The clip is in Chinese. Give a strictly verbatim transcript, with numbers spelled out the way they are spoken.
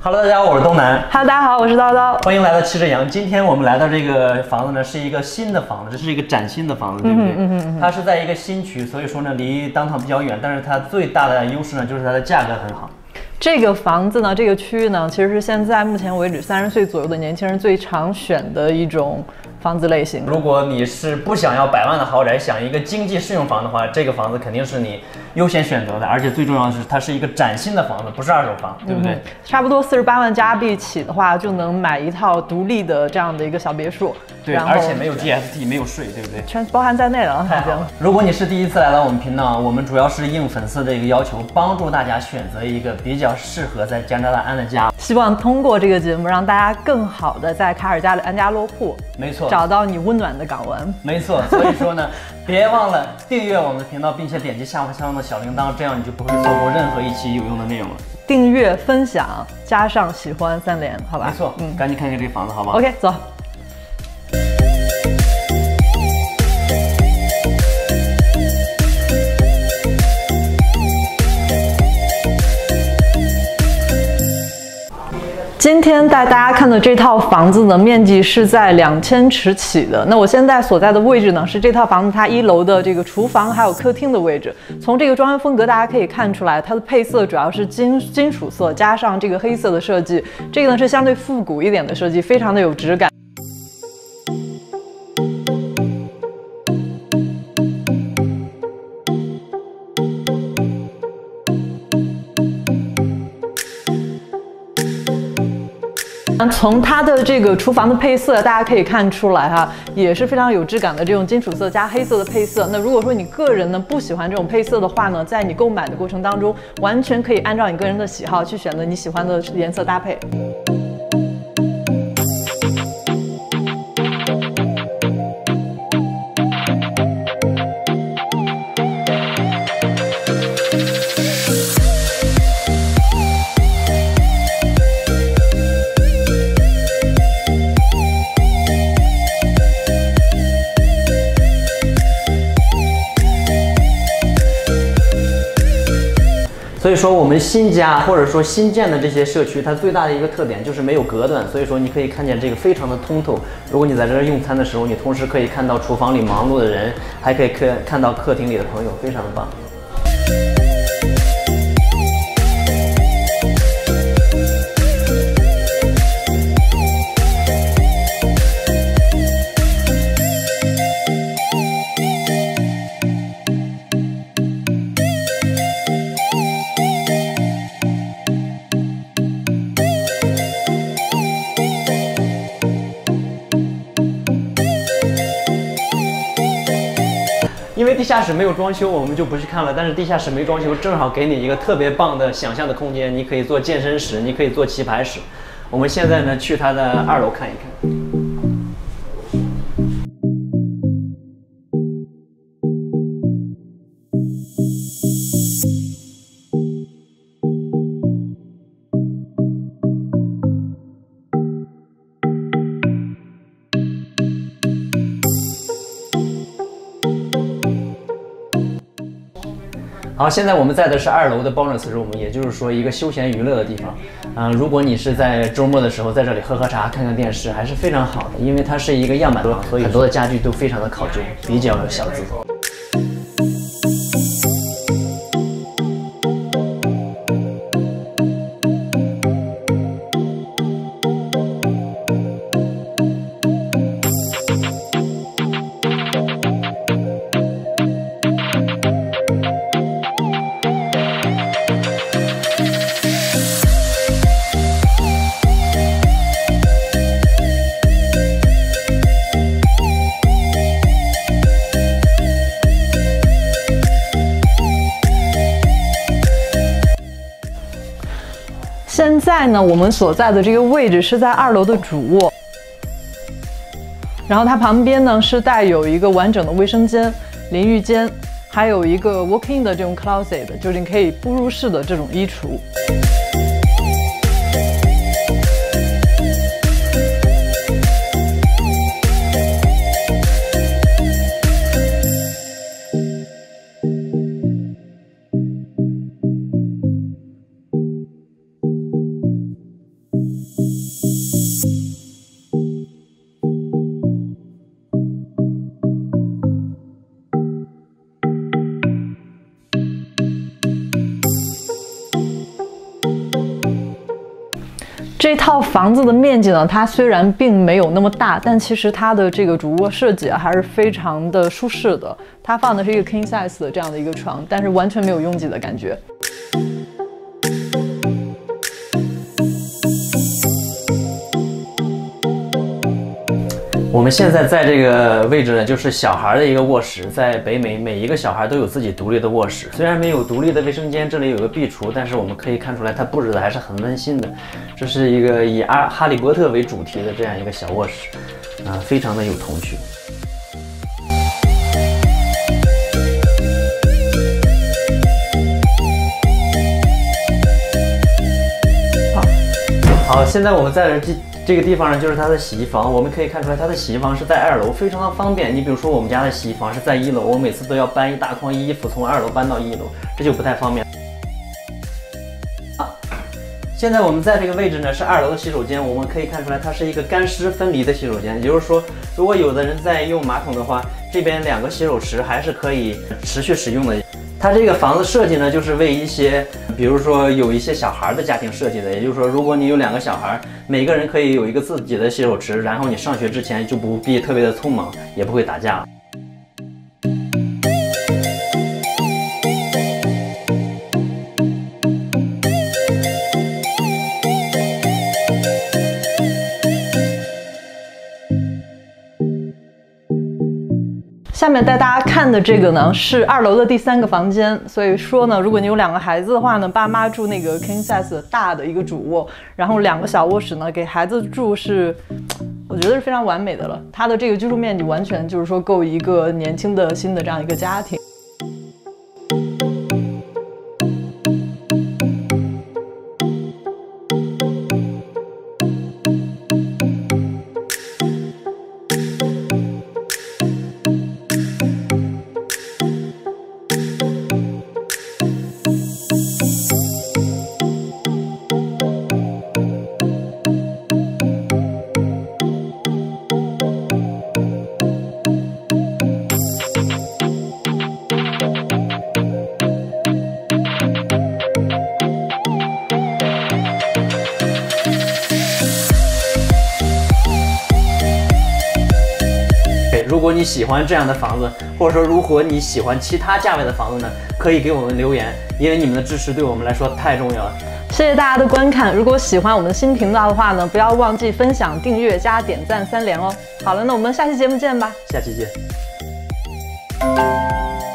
Hello， 大家好，我是东南。 Hello， 大家好，我是叨叨。 欢迎来到七只羊。今天我们来到这个房子呢，是一个新的房子，这是一个崭新的房子，对不对？嗯嗯嗯。它是在一个新区，所以说呢，离当趟比较远，但是它最大的优势呢，就是它的价格很好。 这个房子呢，这个区域呢，其实是现在目前为止三十岁左右的年轻人最常选的一种房子类型。 如果你是不想要百万的豪宅，想一个经济适用房的话，这个房子肯定是你优先选择的。而且最重要的是，它是一个崭新的房子，不是二手房，对不对？嗯、 差不多四十八万加币起的话，就能买一套独立的这样的一个小别墅。 对，而且没有 G S T， 没有税，对不对？ 全包含在内了。 太好了！如果你是第一次来到我们频道，我们主要是应粉丝的一个要求，帮助大家选择一个比较适合在加拿大安的家。 希望通过这个节目，让大家更好的在卡尔加里安家落户。 没错， 找到你温暖的港湾。 没错，所以说呢，别忘了订阅我们的频道，并且点击下方的小铃铛，这样你就不会错过任何一期有用的内容了。 订阅、分享加上喜欢三连，好吧？ 没错，嗯，赶紧看看这个房子，好不好 ？OK， 走。今天带大家看的这套房子的面积是在两千尺起的。那我现在所在的位置呢，是这套房子它一楼的这个厨房还有客厅的位置。从这个装修风格，大家可以看出来，它的配色主要是金金属色加上这个黑色的设计。这个呢是相对复古一点的设计，非常的有质感。从它的这个厨房的配色，大家可以看出来哈，也是非常有质感的这种金属色加黑色的配色。那如果说你个人呢不喜欢这种配色的话呢，在你购买的过程当中，完全可以按照你个人的喜好去选择你喜欢的颜色搭配。 所以说，我们新家或者说新建的这些社区，它最大的一个特点就是没有隔断。所以说，你可以看见这个非常的通透。如果你在这儿用餐的时候，你同时可以看到厨房里忙碌的人，还可以看看到客厅里的朋友，非常的棒。因为地下室没有装修，我们就不去看了。但是地下室没装修，正好给你一个特别棒的想象的空间。你可以做健身室，你可以做棋牌室。我们现在呢，去它的二楼看一看。好，现在我们在的是二楼的 bonus room， 也就是说一个休闲娱乐的地方。嗯、呃，如果你是在周末的时候在这里喝喝茶、看看电视，还是非常好的，因为它是一个样板房，所以很多的家具都非常的考究，比较小资。 现在呢，我们所在的这个位置是在二楼的主卧，然后它旁边呢是带有一个完整的卫生间、淋浴间，还有一个 walk-in 的这种 closet， 就是你可以步入式的这种衣橱。 这套房子的面积呢，它虽然并没有那么大，但其实它的这个主卧设计啊还是非常的舒适的。它放的是一个 king size 的这样的一个床，但是完全没有拥挤的感觉。 我们现在在这个位置呢，就是小孩的一个卧室。在北美，每一个小孩都有自己独立的卧室，虽然没有独立的卫生间，这里有个壁橱，但是我们可以看出来，它布置的还是很温馨的。这是一个以阿哈利波特为主题的这样一个小卧室，啊，非常的有童趣。好，好，现在我们在这。这个地方呢，就是它的洗衣房。我们可以看出来，它的洗衣房是在二楼，非常的方便。你比如说，我们家的洗衣房是在一楼，我每次都要搬一大筐衣服从二楼搬到一楼，这就不太方便。啊，现在我们在这个位置呢，是二楼的洗手间。我们可以看出来，它是一个干湿分离的洗手间，也就是说，如果有的人在用马桶的话，这边两个洗手池还是可以持续使用的。它这个房子设计呢，就是为一些，比如说有一些小孩的家庭设计的。也就是说，如果你有两个小孩，每个人可以有一个自己的洗手池，然后你上学之前就不必特别的匆忙，也不会打架。 下面带大家看的这个呢是二楼的第三个房间，所以说呢，如果你有两个孩子的话呢，爸妈住那个 king size 的大的一个主卧，然后两个小卧室呢给孩子住是，我觉得是非常完美的了。它的这个居住面积完全就是说够一个年轻的新的这样一个家庭。 如果你喜欢这样的房子，或者说如果你喜欢其他价位的房子呢，可以给我们留言，因为你们的支持对我们来说太重要了。 谢谢大家的观看，如果喜欢我们的新频道的话呢，不要忘记分享、订阅、加点赞三连哦。好了，那我们下期节目见吧， 下期见。